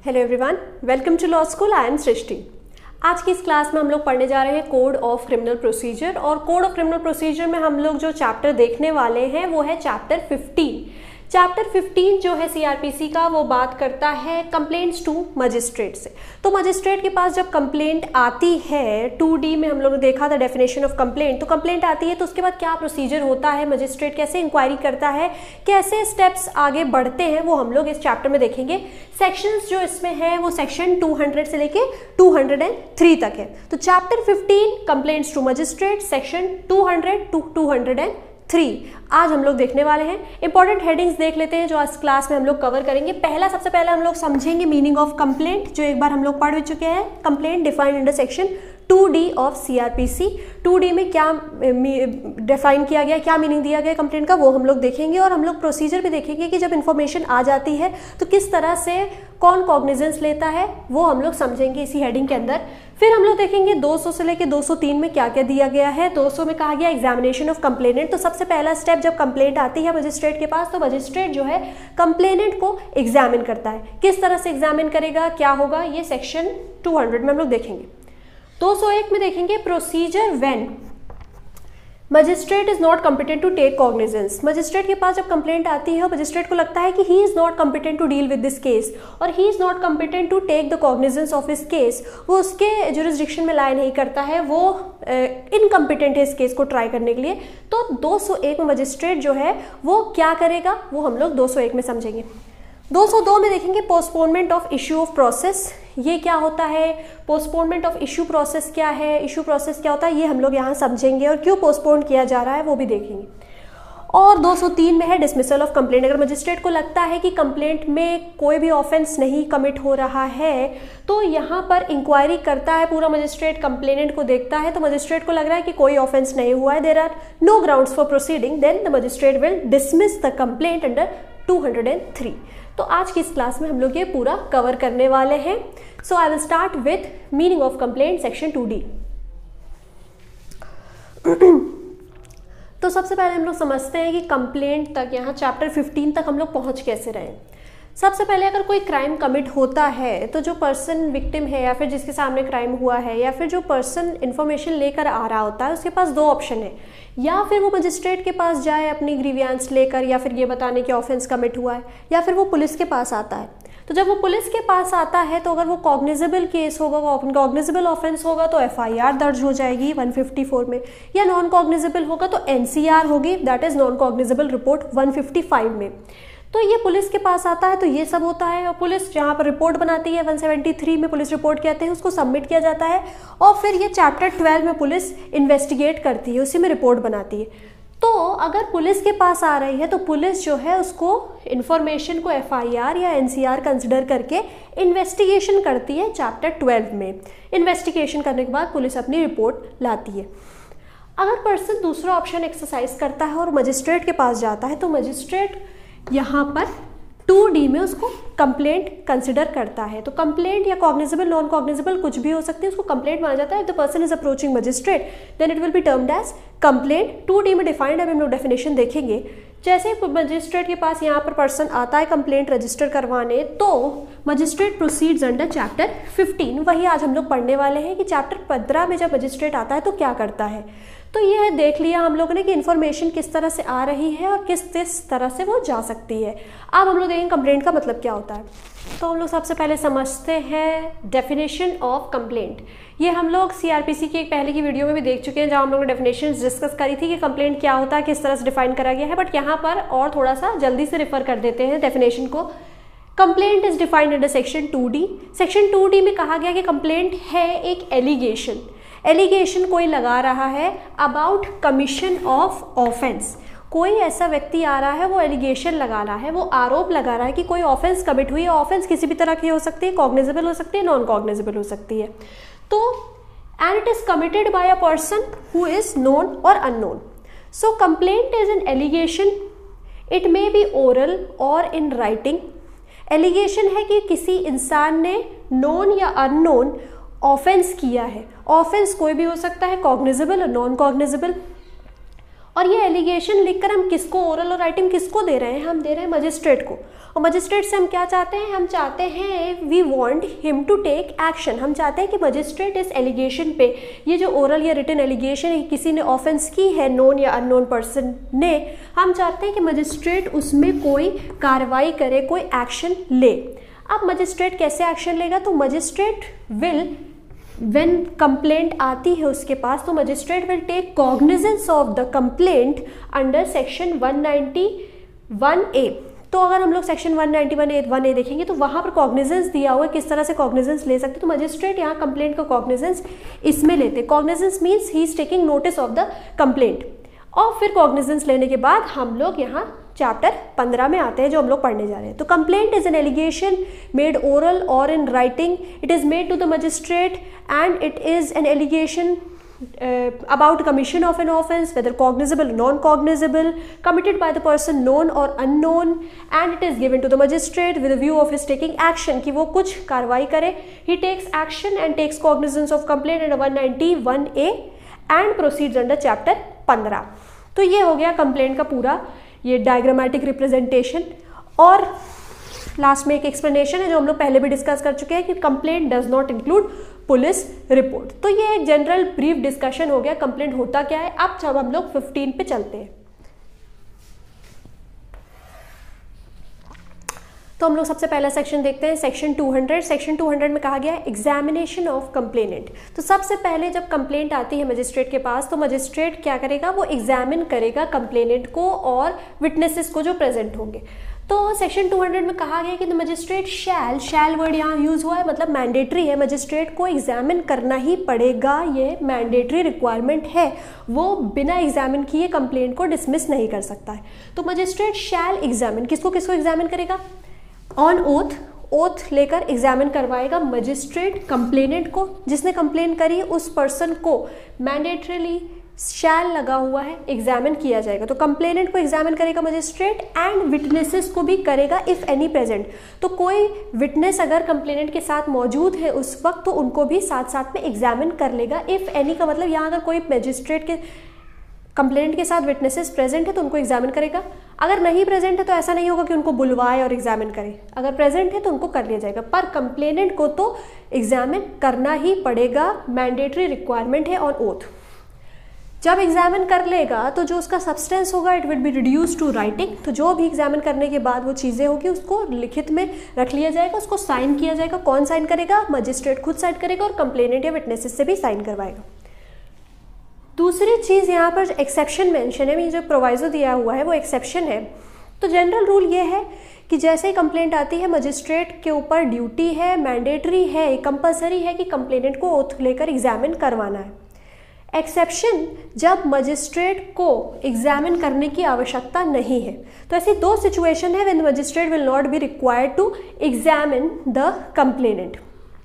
Hello everyone, welcome to law school. I am Srishti. आज की इस क्लास में हम लोग पढ़ने जा रहे हैं कोड ऑफ क्रिमिनल प्रोसीजर। और कोड ऑफ क्रिमिनल प्रोसीजर में हम लोग जो चैप्टर देखने वाले हैं वो है चैप्टर 15। चैप्टर 15 जो है सीआरपीसी का, वो बात करता है कंप्लेंट्स टू मजिस्ट्रेट से। तो मजिस्ट्रेट के पास जब कंप्लेंट आती है, 2D में हम लोग ने देखा था डेफिनेशन ऑफ कंप्लेंट। तो कंप्लेंट आती है तो उसके बाद क्या प्रोसीजर होता है, मजिस्ट्रेट कैसे इंक्वायरी करता है, कैसे स्टेप्स आगे बढ़ते हैं, वो हम लोग इस चैप्टर में देखेंगे। सेक्शंस जो इसमें है वो सेक्शन 200 से लेके 203 तक है। तो chapter 15 complaints to magistrate, section 200 to 203 आज हम लोग देखने वाले हैं। इंपॉर्टेंट हेडिंग्स देख लेते हैं जो आज क्लास में हम लोग कवर करेंगे। सबसे पहले हम लोग समझेंगे मीनिंग ऑफ कंप्लेंट, जो एक बार हम लोग पढ़ चुके हैं। Complaint defined under section 2D of CrPC. 2D में क्या डिफाइन किया गया, क्या मीनिंग दिया गया कंप्लेंट का, वो हम लोग देखेंगे। और हम लोग प्रोसीजर भी देखेंगे कि जब इन्फॉर्मेशन आ जाती है तो किस तरह से कौन कॉग्निजेंस लेता है, वो हम लोग समझेंगे इसी हेडिंग के अंदर। फिर हम लोग देखेंगे 200 से लेकर 203 में क्या क्या दिया गया है। 200 में कहा गया एग्जामिनेशन ऑफ कंप्लेनेंट। तो सबसे पहला स्टेप, जब कंप्लेंट आती है मजिस्ट्रेट के पास तो मजिस्ट्रेट जो है कंप्लेनेंट को एग्जामिन करता है। किस तरह से एग्जामिन करेगा, क्या होगा, ये सेक्शन 200 में हम लोग देखेंगे। 201 में देखेंगे procedure when magistrate is not competent to take cognizance. Magistrate के पास जब कंप्लेंट आती है और मजिस्ट्रेट को लगता है कि he is not competent to deal with this case और he is not competent to take the cognizance of his case, वो उसके जुरिस्डिक्शन में लाई नहीं करता है, वो इनकम्पिटेंट है इस केस को ट्राई करने के लिए। तो 201 में मजिस्ट्रेट जो है वो क्या करेगा, वो हम लोग 201 में समझेंगे। 202 में देखेंगे postponement of issue of process. ये क्या होता है, पोस्टपोनमेंट ऑफ इश्यू प्रोसेस क्या है, इश्यू प्रोसेस क्या होता है, ये हम लोग यहाँ समझेंगे और क्यों पोस्टपोन किया जा रहा है वो भी देखेंगे। और 203 में है डिसमिसल ऑफ कंप्लेंट। अगर मजिस्ट्रेट को लगता है कि कंप्लेंट में कोई भी ऑफेंस नहीं कमिट हो रहा है तो यहाँ पर इंक्वायरी करता है पूरा मजिस्ट्रेट, कंप्लेनेंट को देखता है तो मजिस्ट्रेट को लग रहा है कि कोई ऑफेंस नहीं हुआ है, there are no grounds for proceeding, then the magistrate will dismiss the complaint under 203। तो आज की इस क्लास में हम लोग ये पूरा कवर करने वाले हैं। So I will start with meaning of complaint section 2D। तो सबसे पहले हम लोग समझते हैं कि कंप्लेंट तक, यहाँ चैप्टर 15 तक हम लोग पहुंच कैसे रहे। सबसे पहले अगर कोई क्राइम कमिट होता है तो जो पर्सन विक्टिम है या फिर जिसके सामने क्राइम हुआ है या फिर जो पर्सन इन्फॉर्मेशन लेकर आ रहा होता है उसके पास दो ऑप्शन है, या फिर वो मजिस्ट्रेट के पास जाए अपनी ग्रीवियंस लेकर या फिर ये बताने कि ऑफेंस कमिट हुआ है, या फिर वो पुलिस के पास आता है। तो जब वो पुलिस के पास आता है तो अगर वो कॉग्निजेबल केस होगा, कॉग्निजेबल ऑफेंस होगा तो FIR दर्ज हो जाएगी 154 में, या नॉन कॉग्निजेबल होगा तो NCR होगी, that is non cognizable report 155 में। तो ये पुलिस के पास आता है तो ये सब होता है, और पुलिस जहाँ पर रिपोर्ट बनाती है 173 में पुलिस रिपोर्ट कहते हैं, उसको सबमिट किया जाता है और फिर ये चैप्टर 12 में पुलिस इन्वेस्टिगेट करती है, उसी में रिपोर्ट बनाती है। तो अगर पुलिस के पास आ रही है तो पुलिस जो है उसको इन्फॉर्मेशन को FIR या NCR कंसिडर करके इन्वेस्टिगेशन करती है चैप्टर 12 में। इन्वेस्टिगेशन करने के बाद पुलिस अपनी रिपोर्ट लाती है। अगर पर्सन दूसरा ऑप्शन एक्सरसाइज करता है और मजिस्ट्रेट के पास जाता है तो मजिस्ट्रेट यहाँ पर 2D में उसको कंप्लेंट कंसिडर करता है। तो कंप्लेंट या कॉग्निजेबल, नॉन कॉग्निजेबल कुछ भी हो सकती है, उसको कंप्लेंट माना जाता है। If the person is approaching magistrate then it will be termed as complaint. 2D में डिफाइंड, अभी हम लोग डेफिनेशन देखेंगे। जैसे मजिस्ट्रेट के पास यहाँ पर पर्सन आता है कंप्लेंट रजिस्टर करवाने तो मजिस्ट्रेट प्रोसीड्स अंडर चैप्टर 15। वही आज हम लोग पढ़ने वाले हैं कि चैप्टर 15 में जब मजिस्ट्रेट आता है तो क्या करता है। तो ये देख लिया हम लोगों ने कि इन्फॉर्मेशन किस तरह से आ रही है और किस तरह से वो जा सकती है। अब हम लोग देखेंगे कंप्लेंट का मतलब क्या होता है। तो हम लोग सबसे पहले समझते हैं डेफिनेशन ऑफ कंप्लेंट। ये हम लोग सीआरपीसी की एक पहले की वीडियो में भी देख चुके हैं जहाँ हम लोग ने डेफिनेशन डिस्कस करी थी कि कंप्लेंट क्या होता है, किस तरह से डिफाइन करा गया है। बट यहाँ पर और थोड़ा सा जल्दी से रिफर कर देते हैं डेफिनेशन को। Complaint is defined under section 2D। Section 2D में कहा गया कि कंप्लेंट है एक एलिगेशन। एलिगेशन कोई लगा रहा है अबाउट कमीशन ऑफ ऑफेंस। कोई ऐसा व्यक्ति आ रहा है, वो एलिगेशन लगा रहा है, वो आरोप लगा रहा है कि कोई ऑफेंस कमिट हुई है। ऑफेंस किसी भी तरह की हो सकती है, कॉग्निजेबल हो सकती है, नॉन कॉग्निजेबल हो सकती है। तो and it is committed by a person who is known or unknown. So complaint is an allegation, it may be oral or in writing. Allegation है कि किसी इंसान ने नोन या अननोन ऑफेंस किया है। ऑफेंस कोई भी हो सकता है, कॉग्निजेबल और नॉन कॉग्निजेबल। और ये एलिगेशन लिखकर हम किसको, ओरल और राइटिंग किसको दे रहे हैं, हम दे रहे हैं मजिस्ट्रेट को। और मजिस्ट्रेट से हम क्या चाहते हैं, हम चाहते हैं we want him to take action, हम चाहते हैं कि मजिस्ट्रेट इस एलिगेशन पे, ये जो ओरल या रिटन एलिगेशन है किसी ने ऑफेंस की है नोन या अननोन पर्सन ने, हम चाहते हैं कि मजिस्ट्रेट उसमें कोई कार्रवाई करे, कोई एक्शन ले। अब मजिस्ट्रेट कैसे एक्शन लेगा, तो मजिस्ट्रेट विल, व्हेन कंप्लेंट आती है उसके पास, तो magistrate will take cognizance of the complaint under section 191A। तो अगर हम लोग सेक्शन 191A देखेंगे तो वहाँ पर कॉग्निजेंस दिया हुआ है, किस तरह से कॉग्निजेंस ले सकते, तो मजिस्ट्रेट यहाँ कंप्लेंट का कॉग्निजेंस इसमें लेते। Cognizance means he is taking notice of the complaint. और फिर कॉग्निजेंस लेने के बाद हम लोग यहाँ चैप्टर 15 में आते हैं जो हम लोग पढ़ने जा रहे हैं। तो complaint is an allegation made oral or in writing, it is made to the magistrate and it is an allegation about commission of an offence, whether cognizable or non-cognizable, committed by the person known or unknown, and it is given to the magistrate with a view of his taking action, कि वो कुछ कार्रवाई करे। He takes action and takes cognizance of complaint under 191A and proceeds under chapter 15। तो ये हो गया complaint का पूरा ये डायग्रामेटिक रिप्रेजेंटेशन। और लास्ट में एक एक्सप्लेनेशन है जो हम लोग पहले भी डिस्कस कर चुके हैं कि complaint does not include police report. तो ये एक जनरल ब्रीफ डिस्कशन हो गया कंप्लेंट होता क्या है। अब जब हम लोग 15 पे चलते हैं तो हम लोग सबसे पहला सेक्शन देखते हैं, सेक्शन 200। सेक्शन 200 में कहा गया है एग्जामिनेशन ऑफ कंप्लेनेंट। तो सबसे पहले जब कंप्लेंट आती है मजिस्ट्रेट के पास तो मजिस्ट्रेट क्या करेगा, वो एग्जामिन करेगा कंप्लेनेंट को और विटनेसेस को जो प्रेजेंट होंगे। तो सेक्शन 200 में कहा गया कि द मजिस्ट्रेट शैल वर्ड यहाँ यूज हुआ है, मतलब मैंडेटरी है, मजिस्ट्रेट को एग्जामिन करना ही पड़ेगा, ये मैंडेटरी रिक्वायरमेंट है, वो बिना एग्जामिन किए कंप्लेंट को डिसमिस नहीं कर सकता है। तो मजिस्ट्रेट शैल एग्जामिन, किसको किसको एग्जामिन करेगा, ऑन ओथ लेकर एग्जामिन करवाएगा मजिस्ट्रेट कंप्लेनेंट को, जिसने कंप्लेन करी उस पर्सन को मैंडेटरीली शैल लगा हुआ है, एग्जामिन किया जाएगा। तो कंप्लेनेंट को एग्जामिन करेगा मजिस्ट्रेट एंड विटनेसेस को भी करेगा इफ एनी प्रेजेंट। तो कोई विटनेस अगर कंप्लेनेंट के साथ मौजूद है उस वक्त तो उनको भी साथ साथ में एग्जामिन कर लेगा। इफ एनी का मतलब यहाँ अगर कोई मजिस्ट्रेट के कंप्लेनेंट के साथ विटनेसेस प्रेजेंट है तो उनको एग्जामिन करेगा, अगर नहीं प्रेजेंट है तो ऐसा नहीं होगा कि उनको बुलवाए और एग्जामिन करे, अगर प्रेजेंट है तो उनको कर लिया जाएगा। पर कंप्लेनेंट को तो एग्जामिन करना ही पड़ेगा, मैंडेटरी रिक्वायरमेंट है ऑन ओथ। जब एग्जामिन कर लेगा तो जो उसका सब्सटेंस होगा it will be reduce to writing. तो जो भी एग्जामिन करने के बाद वो चीज़ें होगी उसको लिखित में रख लिया जाएगा, उसको साइन किया जाएगा। कौन साइन करेगा, मजिस्ट्रेट खुद साइन करेगा और कंप्लेनेंट या विटनेसेस से भी साइन करवाएगा। दूसरी चीज़ यहाँ पर एक्सेप्शन मेंशन है, ये जो प्रोवाइजो दिया हुआ है वो एक्सेप्शन है। तो जनरल रूल ये है कि जैसे ही कंप्लेंट आती है मजिस्ट्रेट के ऊपर ड्यूटी है, मैंडेटरी है, कंपलसरी है कि कंप्लेनेंट को ओथ लेकर एग्जामिन करवाना है। एक्सेप्शन जब मजिस्ट्रेट को एग्जामिन करने की आवश्यकता नहीं है। तो ऐसी दो सिचुएशन है when the magistrate will not be required to examine the complainant.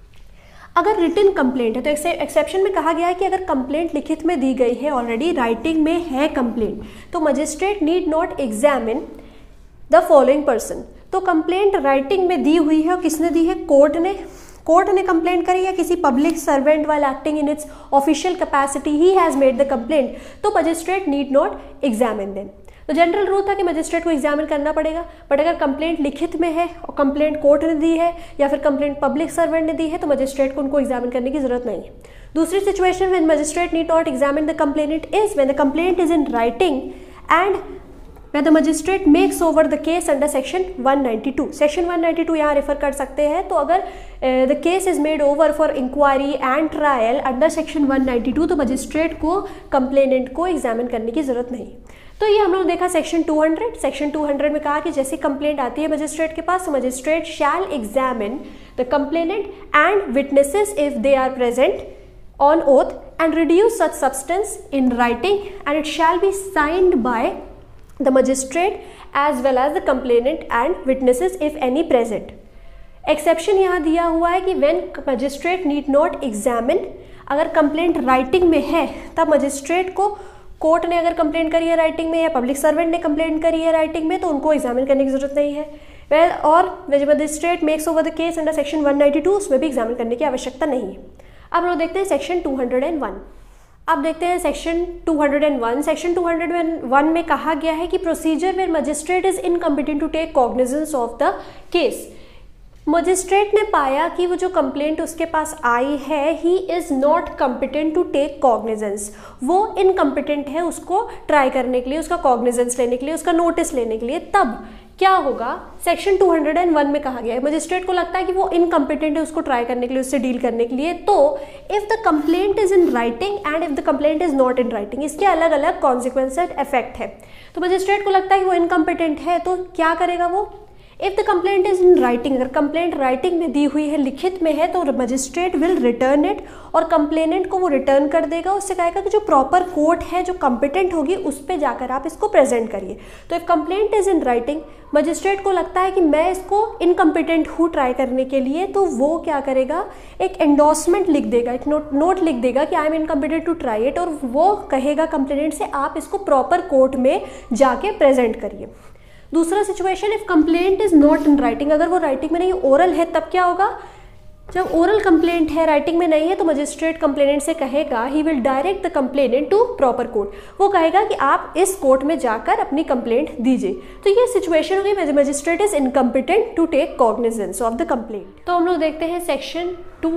अगर रिटन कंप्लेंट है तो एक्सेप्शन में कहा गया है कि अगर कंप्लेंट लिखित में दी गई है, ऑलरेडी राइटिंग में है कंप्लेंट, तो magistrate need not examine the following person. तो कंप्लेंट राइटिंग में दी हुई है और किसने दी है, कोर्ट ने कंप्लेंट करी है, किसी public servant while acting in its official capacity he has made the complaint, तो magistrate need not examine them. तो जनरल रूल था कि मजिस्ट्रेट को एग्जामिन करना पड़ेगा, बट अगर कंप्लेंट लिखित में है और कंप्लेंट कोर्ट ने दी है या फिर कंप्लेंट पब्लिक सर्वेंट ने दी है तो मजिस्ट्रेट को उनको एग्जामिन करने की जरूरत नहीं है। दूसरी situation when magistrate need not examine the complainant is when the complaint is in writing and when the magistrate makes over the case under section 192। section 192 यहाँ रेफर कर सकते हैं। तो अगर the case is made over for inquiry and trial under section 192 तो magistrate को complainant को examine करने की जरूरत नहीं। तो ये हम लोग देखा सेक्शन 200। सेक्शन 200 में कहा कि जैसी कंप्लेंट आती है मजिस्ट्रेट के पास तो magistrate shall examine the complainant and witnesses if they are present on oath and reduce such substance in writing and it shall be signed by the magistrate as well as the complainant and witnesses if any present। Exception यहाँ दिया हुआ है कि when magistrate need not examine, अगर complaint writing में है तब magistrate को, कोर्ट ने अगर कंप्लेंट करी है राइटिंग में या पब्लिक सर्वेंट ने कंप्लेंट करी है राइटिंग में तो उनको एग्जामिन करने की जरूरत नहीं है। और magistrate makes over the case under section 192 उसमें भी एग्जामिन करने की आवश्यकता नहीं है। अब लोग देखते हैं सेक्शन 201। अब देखते हैं सेक्शन 201। सेक्शन 201 में कहा गया है कि procedure where magistrate is incompetent to take cognizance of the case. Magistrate ने पाया कि वो जो कंप्लेंट उसके पास आई है, he is not competent to take cognizance, वो इनकम्पिटेंट है उसको ट्राई करने के लिए, उसका कॉग्निजेंस लेने के लिए, उसका नोटिस लेने के लिए। तब क्या होगा, सेक्शन 201 में कहा गया है मजिस्ट्रेट को लगता है कि वो इनकम्पिटेंट है उसको ट्राई करने के लिए, उससे डील करने के लिए, तो if the complaint is in writing and if the complaint is not in writing, इसके अलग अलग कॉन्सिक्वेंसेस इफेक्ट है। तो मजिस्ट्रेट को लगता है कि वो इनकम्पिटेंट है, तो क्या करेगा वो, if the complaint is in writing, अगर कंप्लेंट राइटिंग में दी हुई है, लिखित में है, तो मजिस्ट्रेट विल रिटर्न इट, और कंप्लेनेंट को वो रिटर्न कर देगा, उससे कहेगा कि जो प्रॉपर कोर्ट है जो कंपिटेंट होगी उस पर जाकर आप इसको प्रेजेंट करिए। तो if complaint is in writing, magistrate को लगता है कि मैं इसको इनकम्पिटेंट हूँ ट्राई करने के लिए, तो वो क्या करेगा, एक एंडोर्समेंट लिख देगा, एक नोट लिख देगा कि I am incompetent to try it, और वो कहेगा कंप्लेनेंट से आप इसको प्रॉपर कोर्ट में जाके प्रेजेंट करिए। दूसरा situation, if complaint is not in writing, अगर वो राइटिंग में नहीं, ओरल है, तब क्या होगा, जब ओरल कंप्लेंट है, राइटिंग में नहीं है, तो मजिस्ट्रेट कंप्लेनेंट से कहेगा, he will direct the complainant to proper court, वो कहेगा कि आप इस कोर्ट में जाकर अपनी कंप्लेंट दीजिए। तो ये सिचुएशन हो गई, magistrate is incompetent to take cognizance of the complaint. तो हम लोग देखते हैं section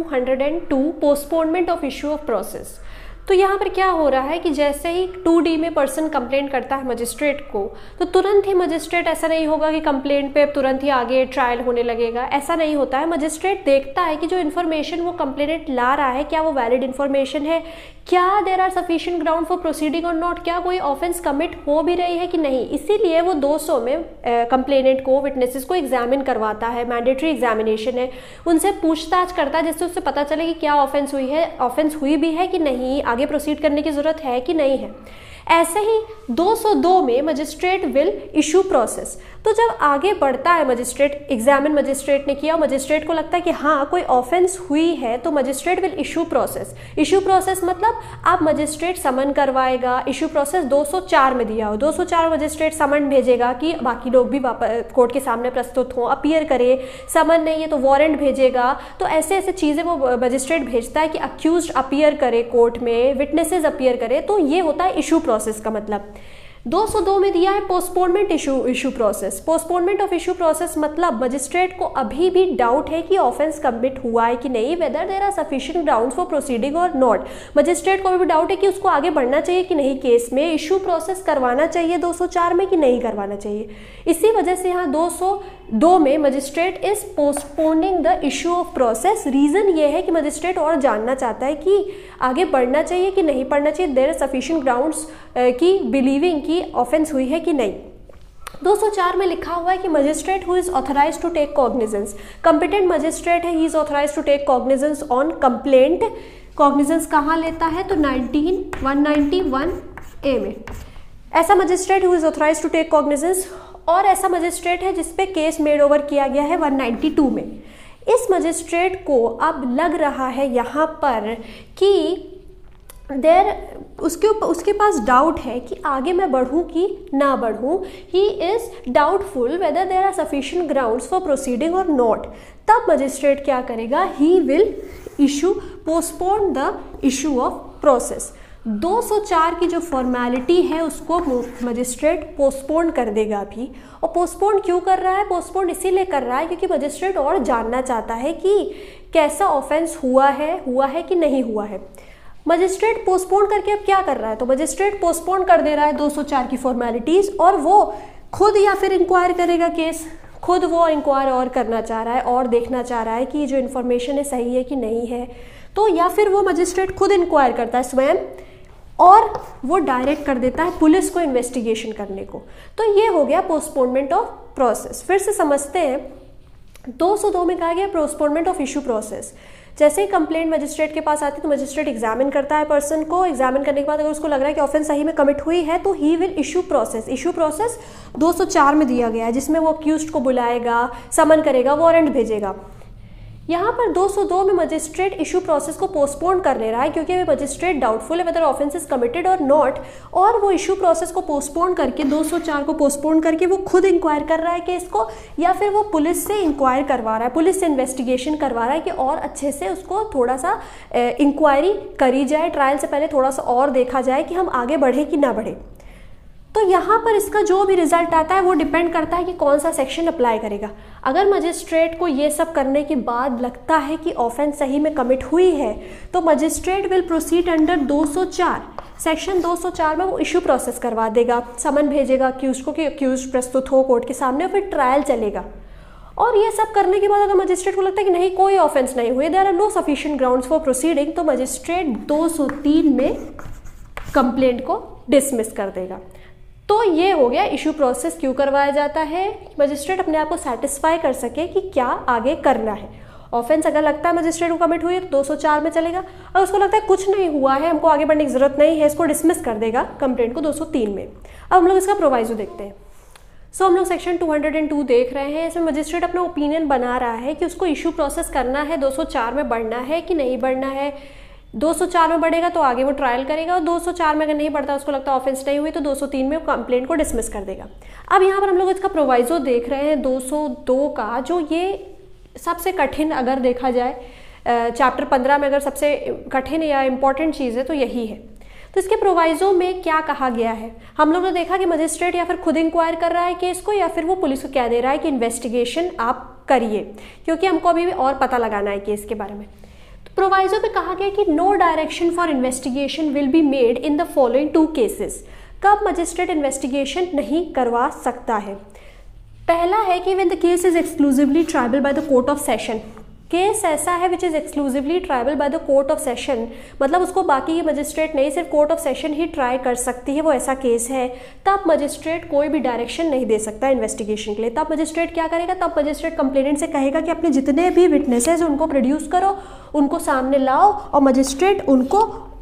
202, postponement of issue of process. तो यहाँ पर क्या हो रहा है कि जैसे ही 2D में पर्सन कंप्लेंट करता है मजिस्ट्रेट को, तो तुरंत ही मजिस्ट्रेट, ऐसा नहीं होगा कि कंप्लेंट पे तुरंत ही आगे ट्रायल होने लगेगा, ऐसा नहीं होता है। मजिस्ट्रेट देखता है कि जो इन्फॉर्मेशन वो कंप्लेनेंट ला रहा है क्या वो वैलिड इन्फॉर्मेशन है, क्या there are sufficient ground for proceeding or not, क्या कोई ऑफेंस कमिट हो भी रही है कि नहीं। इसीलिए वो 200 में कंप्लेनेंट को, विटनेसेस को एग्जामिन करवाता है, मैंडेटरी एग्जामिनेशन है, उनसे पूछताछ करता है जिससे उससे पता चले कि क्या ऑफेंस हुई है, ऑफेंस हुई भी है कि नहीं, आगे प्रोसीड करने की जरूरत है कि नहीं है। ऐसे ही 202 में मजिस्ट्रेट विल इशू प्रोसेस। तो जब आगे बढ़ता है मजिस्ट्रेट, एग्जामिन मजिस्ट्रेट ने किया, मजिस्ट्रेट को लगता है कि हाँ कोई ऑफेंस हुई है, तो magistrate will issue process. Issue process मतलब आप मजिस्ट्रेट समन करवाएगा। इशू प्रोसेस 204 में दिया हो, 204 मजिस्ट्रेट समन भेजेगा कि बाकी लोग भी वापस कोर्ट के सामने प्रस्तुत हों, अपीयर करे, समन नहीं है तो वारंट भेजेगा। तो ऐसे ऐसे चीज़ें वो मजिस्ट्रेट भेजता है कि अक्यूज्ड अपीयर करे कोर्ट में, विटनेसेस अपीयर करे, तो ये होता है इशू प्रोसेस का मतलब। 202 में दिया है postponement issue process. Postponement of issue process मतलब मजिस्ट्रेट को अभी भी डाउट है कि ऑफेंस कमिट हुआ है कि नहीं, whether there are sufficient grounds for proceeding or not. Magistrate को अभी भी डाउट है कि उसको आगे बढ़ना चाहिए कि नहीं केस में, इशू प्रोसेस करवाना चाहिए 204 में कि नहीं करवाना चाहिए। इसी वजह से यहाँ 202 में magistrate is postponing the issue of process. Reason ये है कि मजिस्ट्रेट और जानना चाहता है कि आगे बढ़ना चाहिए कि नहीं बढ़ना चाहिए, देयर आर सफिशिएंट ग्राउंड्स की बिलीविंग की ऑफेंस हुई है कि नहीं। 204 में लिखा हुआ है कि magistrate who is authorised to take cognizance, competent magistrate है, he is authorised to take cognizance on complaint. Cognizance कहाँ लेता है, तो 191A में। ऐसा magistrate who is authorised to take cognizance, और ऐसा मजिस्ट्रेट है जिसपे केस मेड ओवर किया गया है 192 में। इस मजिस्ट्रेट को अब लग रहा है यहाँ पर कि उसके पास डाउट है कि आगे मैं बढ़ूं कि ना बढ़ूं। He is doubtful whether there are sufficient grounds for proceeding or not. तब मजिस्ट्रेट क्या करेगा, he will issue postpone the issue of process. 204 की जो फॉर्मेलिटी है उसको मजिस्ट्रेट पोस्टपोन कर देगा अभी। और पोस्टपोन क्यों कर रहा है, पोस्टपोन इसीलिए कर रहा है क्योंकि मजिस्ट्रेट और जानना चाहता है कि कैसा ऑफेंस हुआ है कि नहीं हुआ है। मजिस्ट्रेट पोस्टपोन करके अब क्या कर रहा है, तो मजिस्ट्रेट पोस्टपोन कर दे रहा है 204 की फॉर्मेलिटीज़, और वो खुद या फिर इंक्वायर करेगा केस, खुद वो इंक्वायर और करना चाह रहा है और देखना चाह रहा है कि जो इन्फॉर्मेशन है सही है कि नहीं है। तो या फिर वो मजिस्ट्रेट खुद इंक्वायर करता है स्वयं, और वो डायरेक्ट कर देता है पुलिस को इन्वेस्टिगेशन करने को। तो ये हो गया पोस्टपोनमेंट ऑफ प्रोसेस। फिर से समझते हैं, 202 में कहा गया पोस्टपोनमेंट ऑफ इशू प्रोसेस। जैसे ही कंप्लेंट मजिस्ट्रेट के पास आती है तो मजिस्ट्रेट एग्जामिन करता है पर्सन को। एग्जामिन करने के बाद अगर उसको लग रहा है कि ऑफेंस सही में कमिट हुई है तो he will issue process. Issue process 204 में दिया गया है, जिसमें वो अक्यूज्ड को बुलाएगा, समन करेगा, वारंट भेजेगा। यहाँ पर 202 में मजिस्ट्रेट इशू प्रोसेस को पोस्टपोन कर ले रहा है क्योंकि अभी मजिस्ट्रेट डाउटफुल है whether offence is committed or not, और वो इशू प्रोसेस को पोस्टपोन करके 204 को पोस्टपोन करके वो खुद इंक्वायर कर रहा है केस को, या फिर वो पुलिस से इंक्वायर करवा रहा है, पुलिस से इन्वेस्टिगेशन करवा रहा है कि और अच्छे से उसको थोड़ा सा इंक्वायरी करी जाए, ट्रायल से पहले थोड़ा सा और देखा जाए कि हम आगे बढ़े कि ना बढ़े। तो यहाँ पर इसका जो भी रिजल्ट आता है वो डिपेंड करता है कि कौन सा सेक्शन अप्लाई करेगा। अगर मजिस्ट्रेट को ये सब करने के बाद लगता है कि ऑफेंस सही में कमिट हुई है तो magistrate will proceed under 204, section 204 में वो इशू प्रोसेस करवा देगा, समन भेजेगा अक्यूज को कि अक्यूज प्रस्तुत हो कोर्ट के सामने, फिर ट्रायल चलेगा। और ये सब करने के बाद अगर मजिस्ट्रेट को लगता है कि नहीं कोई ऑफेंस नहीं हुई, there are no sufficient grounds for proceeding, तो मजिस्ट्रेट 203 में कंप्लेंट को डिसमिस कर देगा। तो ये हो गया इशू प्रोसेस क्यों करवाया जाता है, मजिस्ट्रेट अपने आप को सेटिस्फाई कर सके कि क्या आगे करना है। ऑफेंस अगर लगता है मजिस्ट्रेट को कमिट हुई है तो 204 में चलेगा, और उसको लगता है कुछ नहीं हुआ है, हमको आगे बढ़ने की जरूरत नहीं है, इसको डिसमिस कर देगा कंप्लेंट को 203 में। अब हम लोग इसका प्रोवाइजो देखते हैं। सो हम लोग सेक्शन 202 देख रहे हैं। इसमें मजिस्ट्रेट अपना ओपिनियन बना रहा है कि उसको इशू प्रोसेस करना है, 204 में बढ़ना है कि नहीं बढ़ना है। 204 में बढ़ेगा तो आगे वो ट्रायल करेगा, और 204 में अगर नहीं बढ़ता, उसको लगता है ऑफेंस नहीं हुई, तो 203 में कंप्लेंट को डिसमिस कर देगा। अब यहाँ पर हम लोग इसका प्रोवाइजो देख रहे हैं 202 का, जो ये सबसे कठिन अगर देखा जाए चैप्टर 15 में अगर सबसे कठिन या इम्पॉर्टेंट चीज़ है तो यही है। तो इसके प्रोवाइजो में क्या कहा गया है, हम लोग ने देखा कि मजिस्ट्रेट या फिर खुद इंक्वायर कर रहा है केस को, या फिर वो पुलिस को कह दे रहा है कि इन्वेस्टिगेशन आप करिए, क्योंकि हमको अभी भी और पता लगाना है केस के बारे में। प्रोवाइजो पे कहा गया कि no direction for investigation will be made in the following 2 cases. कब मजिस्ट्रेट इन्वेस्टिगेशन नहीं करवा सकता है, पहला है कि when the case is exclusively triable by the court of session. Case ऐसा है which is exclusively triable by the court of session, मतलब उसको बाकी के मजिस्ट्रेट नहीं, सिर्फ कोर्ट ऑफ सेशन ही ट्राई कर सकती है, वो ऐसा केस है। तब मजिस्ट्रेट कोई भी डायरेक्शन नहीं दे सकता इन्वेस्टिगेशन के लिए। तब मजिस्ट्रेट क्या करेगा, तब मजिस्ट्रेट कंप्लेनेंट से कहेगा कि अपने जितने भी विटनेसेस उनको प्रोड्यूस करो, उनको सामने लाओ, और मजिस्ट्रेट उनको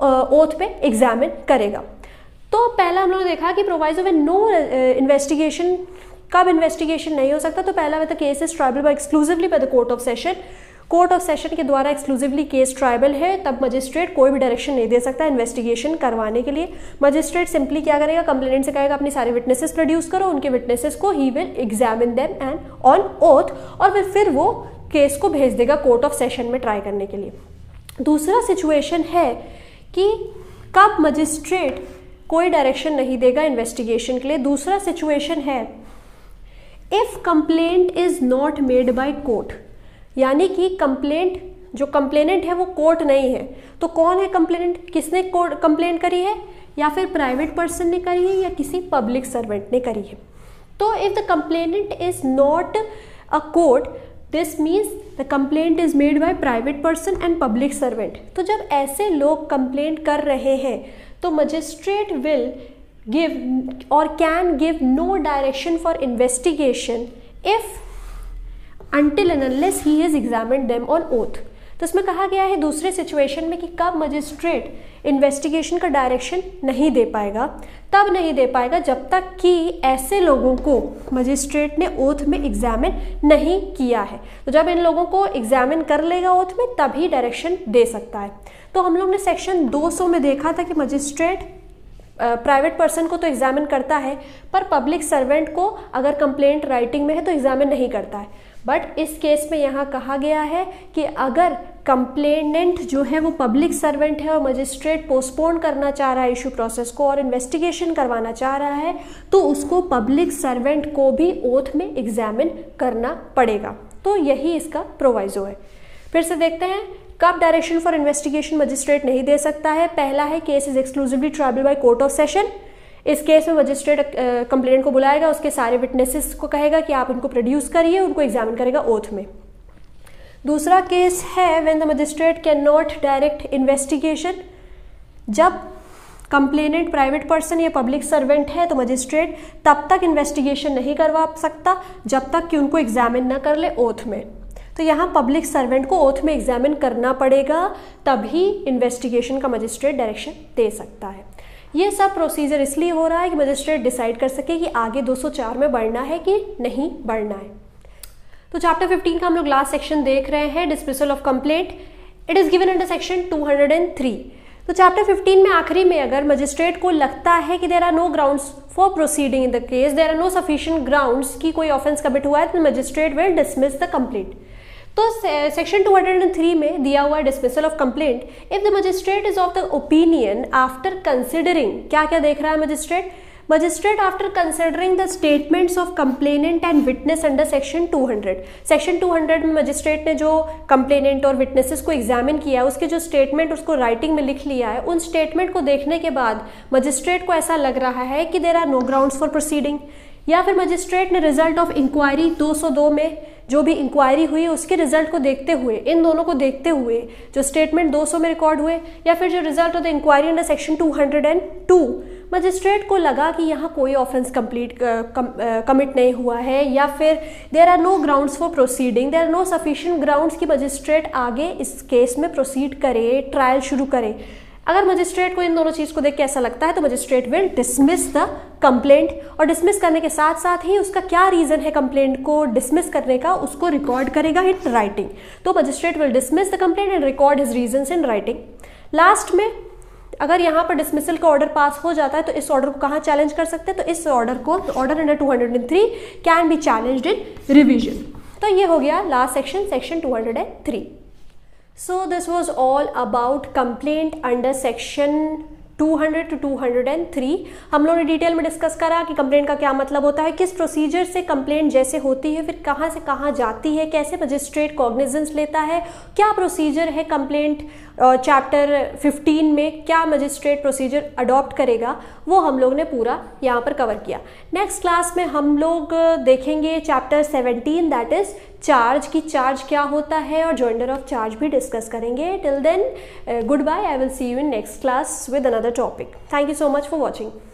ओथ पे एग्जामिन करेगा। तो पहला हम लोगों ने देखा कि प्रोवाइजो में नो इन्वेस्टिगेशन, कब इन्वेस्टिगेशन नहीं हो सकता, तो पहला the case is triable by exclusively by the court of session. Court of session के द्वारा एक्सक्लूसिवली केस ट्रायबल है, तब मजिस्ट्रेट कोई भी डायरेक्शन नहीं दे सकता इन्वेस्टिगेशन करवाने के लिए। मजिस्ट्रेट सिंपली क्या करेगा, कंप्लेनेंट से कहेगा अपने सारे विटनेसेस प्रोड्यूस करो, उनके विटनेसेस को he will examine them and on oath, और फिर वो केस को भेज देगा कोर्ट ऑफ सेशन में ट्राई करने के लिए। दूसरा सिचुएशन है कि कब मजिस्ट्रेट कोई डायरेक्शन नहीं देगा इन्वेस्टिगेशन के लिए। दूसरा सिचुएशन है if complaint is not made by court, यानी कि कंप्लेंट, जो कंप्लेनेंट है वो कोर्ट नहीं है, तो कौन है कंप्लेनेंट, किसने कंप्लेंट करी है, या फिर प्राइवेट पर्सन ने करी है या किसी पब्लिक सर्वेंट ने करी है। तो if the complainant is not a court, this means the complaint is made by private person and public servant. तो जब ऐसे लोग कंप्लेंट कर रहे हैं तो magistrate will give or can give no direction for investigation if until and unless he has examined them on oath। तो इसमें कहा गया है दूसरे सिचुएशन में कि कब मजिस्ट्रेट इन्वेस्टिगेशन का डायरेक्शन नहीं दे पाएगा, तब नहीं दे पाएगा जब तक कि ऐसे लोगों को मजिस्ट्रेट ने ओथ में एग्जामिन नहीं किया है। तो जब इन लोगों को एग्जामिन कर लेगा ओथ में तभी डायरेक्शन दे सकता है। तो हम लोग ने सेक्शन 200 में देखा था कि मजिस्ट्रेट प्राइवेट पर्सन को तो एग्जामिन करता है, पर पब्लिक सर्वेंट को अगर कंप्लेंट राइटिंग में है तो एग्जामिन नहीं करता है। बट इस केस में यहाँ कहा गया है कि अगर कंप्लेनेंट जो है वो पब्लिक सर्वेंट है और मजिस्ट्रेट पोस्टपोन करना चाह रहा है इशू प्रोसेस को और इन्वेस्टिगेशन करवाना चाह रहा है, तो उसको पब्लिक सर्वेंट को भी ओथ में एग्जामिन करना पड़ेगा। तो यही इसका प्रोवाइजो है। फिर से देखते हैं कब डायरेक्शन फॉर इन्वेस्टिगेशन मजिस्ट्रेट नहीं दे सकता है। पहला है case is exclusively triable by court of session. इस केस में मजिस्ट्रेट कंप्लेनेंट को बुलाएगा, उसके सारे विटनेसेस को कहेगा कि आप इनको प्रोड्यूस करिए, उनको एग्जामिन करेगा ओथ में। दूसरा केस है when the magistrate can not direct investigation. जब कंप्लेनेंट प्राइवेट पर्सन या पब्लिक सर्वेंट है तो मजिस्ट्रेट तब तक इन्वेस्टिगेशन नहीं करवा सकता जब तक कि उनको एग्जामिन न कर ले ओथ में। तो यहाँ पब्लिक सर्वेंट को ओथ में एग्जामिन करना पड़ेगा, तभी इन्वेस्टिगेशन का मजिस्ट्रेट डायरेक्शन दे सकता है। ये सब प्रोसीजर इसलिए हो रहा है कि मजिस्ट्रेट डिसाइड कर सके कि आगे 204 में बढ़ना है कि नहीं बढ़ना है। तो चैप्टर 15 का हम लोग लास्ट सेक्शन देख रहे हैं, dismissal of complaint. It is given under section 203। तो चैप्टर 15 में आखिरी में अगर मजिस्ट्रेट को लगता है कि there are no grounds for proceeding in the case, there are no sufficient grounds कि कोई ऑफेंस कमिट हुआ है, तो magistrate will dismiss the complaint. तो सेक्शन 203 में दिया हुआ है dismissal of complaint, if the magistrate is of the opinion after considering, क्या क्या देख रहा है magistrate after considering the statements of complainant and witness under section 200। Section 200 में मजिस्ट्रेट ने जो कंप्लेनेंट और विटनेसेस को एग्जामिन किया है, उसके जो स्टेटमेंट उसको राइटिंग में लिख लिया है, उन स्टेटमेंट को देखने के बाद मजिस्ट्रेट को ऐसा लग रहा है कि there are no grounds for proceeding, या फिर मजिस्ट्रेट ने रिजल्ट ऑफ इंक्वायरी 202 में जो भी इंक्वायरी हुई उसके रिजल्ट को देखते हुए, इन दोनों को देखते हुए जो स्टेटमेंट 200 में रिकॉर्ड हुए, या फिर जो result of the inquiry under section 202, magistrate को लगा कि यहाँ कोई ऑफेंस कमिट नहीं हुआ है, या फिर there are no grounds for proceeding, there are no sufficient grounds कि मजिस्ट्रेट आगे इस केस में प्रोसीड करे, ट्रायल शुरू करे। अगर मजिस्ट्रेट को इन दोनों चीज़ को देख के ऐसा लगता है तो magistrate will dismiss the complaint, और डिसमिस करने के साथ साथ ही उसका क्या रीज़न है कंप्लेंट को डिसमिस करने का, उसको रिकॉर्ड करेगा इन राइटिंग। तो magistrate will dismiss the complaint and record his reasons in writing. Last में अगर यहाँ पर डिसमिसल का ऑर्डर पास हो जाता है तो इस ऑर्डर को कहाँ चैलेंज कर सकते हैं, तो इस ऑर्डर को, order under 203 can be challenged in revision. तो ये हो गया last section, section 203। So this was all about complaint under section 200 to 203। हम लोगों ने डिटेल में डिस्कस करा कि कंप्लेंट का क्या मतलब होता है, किस प्रोसीजर से कंप्लेंट जैसे होती है, फिर कहाँ से कहाँ जाती है, कैसे मजिस्ट्रेट कॉग्निजेंस लेता है, क्या प्रोसीजर है कंप्लेंट चैप्टर 15 में, क्या मजिस्ट्रेट प्रोसीजर अडॉप्ट करेगा, वो हम लोग ने पूरा यहाँ पर कवर किया। नेक्स्ट क्लास में हम लोग देखेंगे चैप्टर 17 दैट इज चार्ज, की चार्ज क्या होता है, और जॉइंडर ऑफ चार्ज भी डिस्कस करेंगे। Till then goodbye, I will see you in next class with another topic. Thank you so much for watching.